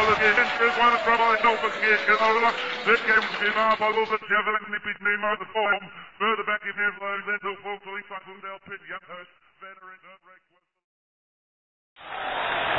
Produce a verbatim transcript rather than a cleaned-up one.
again. There's one of trouble in Norfolk again. This game to be marked by Wolf at Javelin, Nippy, Nemo, the form. Further back in here, then to fall to East Side, Woodell, Pit, Younghurst, Veteran, Red.